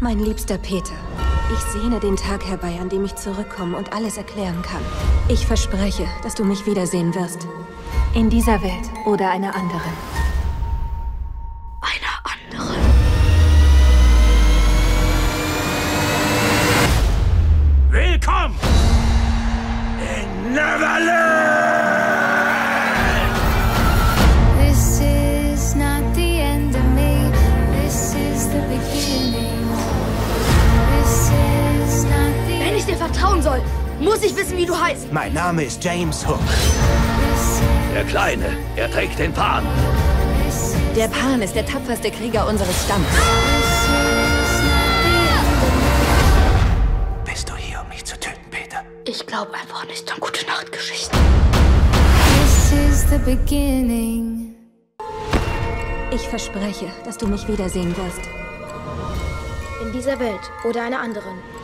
Mein liebster Peter, ich sehne den Tag herbei, an dem ich zurückkommen und alles erklären kann. Ich verspreche, dass du mich wiedersehen wirst. In dieser Welt oder einer anderen. Einer anderen. Willkommen in Neverland! This is not the end of me. This is the beginning. This is not the Wenn ich dir vertrauen soll, muss ich wissen, wie du heißt. Mein Name ist James Hook. Der Kleine, er trägt den Pan. Der Pan ist der tapferste Krieger unseres Stammes. Bist du hier, um mich zu töten, Peter? Ich glaube einfach nicht an gute Nachtgeschichten. This is the beginning. Ich verspreche, dass du mich wiedersehen wirst. In dieser Welt oder einer anderen.